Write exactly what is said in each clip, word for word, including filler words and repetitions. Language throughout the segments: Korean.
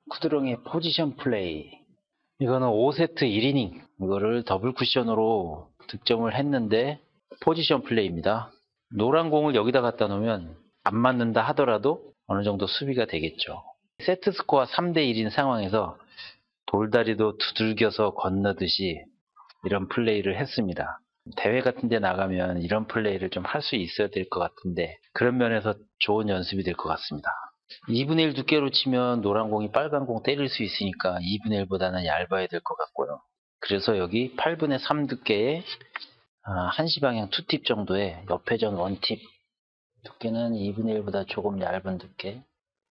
쿠드롱의 포지션 플레이. 이거는 오 세트 일 이닝. 이거를 더블 쿠션으로 득점을 했는데 포지션 플레이입니다. 노란 공을 여기다 갖다 놓으면 안 맞는다 하더라도 어느 정도 수비가 되겠죠. 세트 스코어 삼 대 일인 상황에서 돌다리도 두들겨서 건너듯이 이런 플레이를 했습니다. 대회 같은 데 나가면 이런 플레이를 좀 할 수 있어야 될 것 같은데 그런 면에서 좋은 연습이 될 것 같습니다. 이분의 일 두께로 치면 노란 공이 빨간 공 때릴 수 있으니까 이분의 일보다는 얇아야 될 것 같고요. 그래서 여기 팔분의 삼 두께의 한시 방향 투 팁 정도의 옆회전 일 팁 두께는 이분의 일보다 조금 얇은 두께.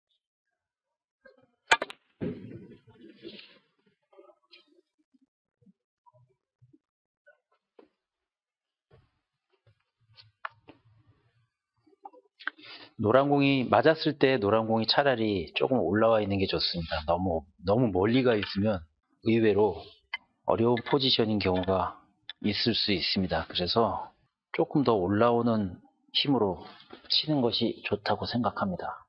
노란 공이 맞았을 때 노란 공이 차라리 조금 올라와 있는 게 좋습니다. 너무 너무 멀리 가 있으면 의외로 어려운 포지션인 경우가 있을 수 있습니다. 그래서 조금 더 올라오는 힘으로 치는 것이 좋다고 생각합니다.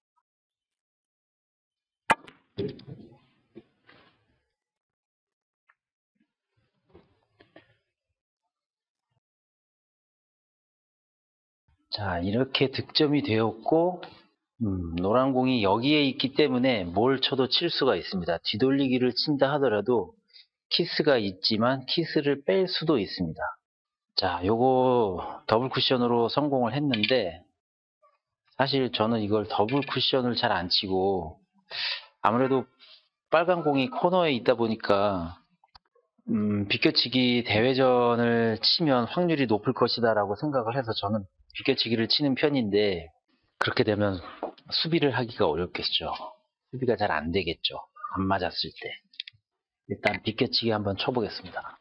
자, 이렇게 득점이 되었고 음, 노란 공이 여기에 있기 때문에 뭘 쳐도 칠 수가 있습니다. 뒤돌리기를 친다 하더라도 키스가 있지만 키스를 뺄 수도 있습니다. 자, 요거 더블 쿠션으로 성공을 했는데 사실 저는 이걸 더블 쿠션을 잘 안 치고 아무래도 빨간 공이 코너에 있다 보니까 음, 비껴치기 대회전을 치면 확률이 높을 것이다 라고 생각을 해서 저는 비껴치기를 치는 편인데 그렇게 되면 수비를 하기가 어렵겠죠. 수비가 잘 안 되겠죠. 안 맞았을 때. 일단 비껴치기 한번 쳐보겠습니다.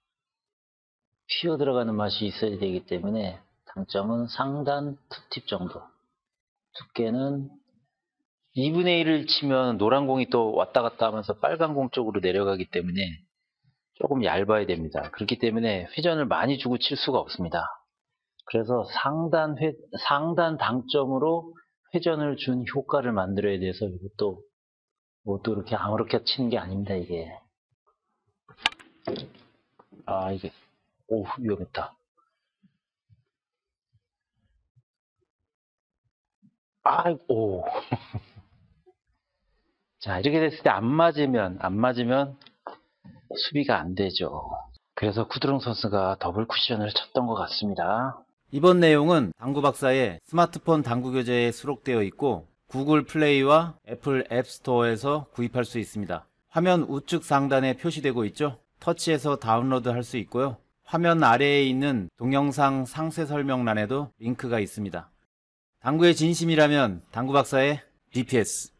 휘어 들어가는 맛이 있어야 되기 때문에 당점은 상단 투 팁 정도. 두께는 이분의 일을 치면 노란 공이 또 왔다 갔다 하면서 빨간 공 쪽으로 내려가기 때문에 조금 얇아야 됩니다. 그렇기 때문에 회전을 많이 주고 칠 수가 없습니다. 그래서 상단 회, 상단 당점으로 회전을 준 효과를 만들어야 돼서 이것도 뭐 또 이렇게 아무렇게 치는 게 아닙니다. 이게 아 이게 오 위험했다. 아이고 자 이렇게 됐을 때 안 맞으면 안 맞으면 수비가 안 되죠. 그래서 쿠드롱 선수가 더블 쿠션을 쳤던 것 같습니다. 이번 내용은 당구 박사의 스마트폰 당구 교재에 수록되어 있고 구글 플레이와 애플 앱스토어에서 구입할 수 있습니다. 화면 우측 상단에 표시되고 있죠. 터치해서 다운로드 할 수 있고요. 화면 아래에 있는 동영상 상세 설명란에도 링크가 있습니다. 당구의 진심이라면 당구 박사의 디피에스